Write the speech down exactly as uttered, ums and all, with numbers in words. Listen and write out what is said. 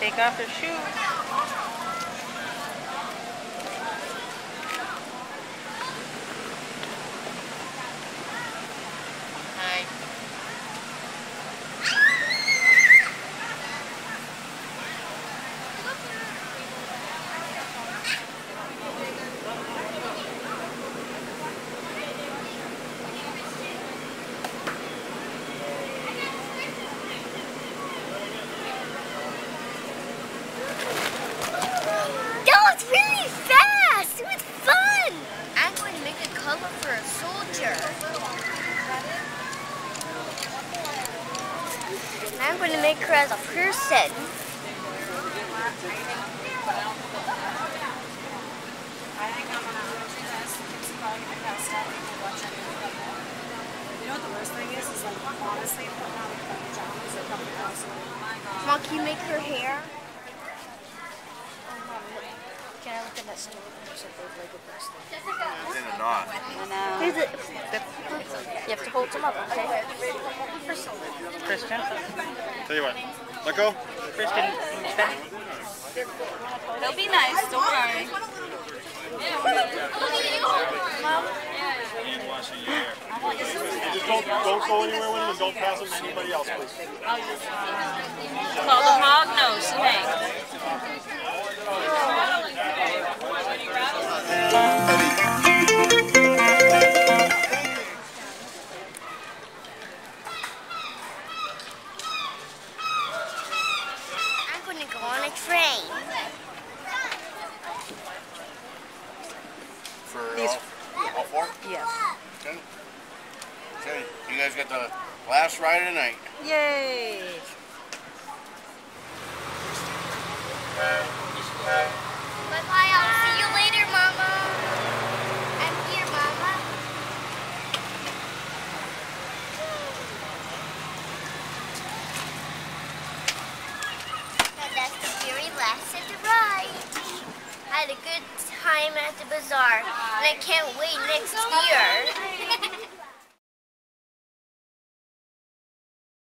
take off their shoes. Hi. For a soldier. And I'm going to make her as a person. You know what the worst thing is? Is like, honestly, putting on the pajamas or coming out. Mom, can you make her hair? Can I look at that store? It's in a knot. Is it? You have to hold them up, okay? Christian? Tell you what. Let go. Christian. They'll be nice, don't worry. Just don't, don't go anywhere with him and don't pass him to anybody else, please. Call the hog nose, Hank. I'm going to go on a train. For These, all, all four? yes. Okay. Okay. You guys get the last ride of the night. Yay! Bye-bye, I'll see you later, Mama. I'm here, Mama. And that's the very last of the ride. I had a good time at the bazaar, and I can't wait next year.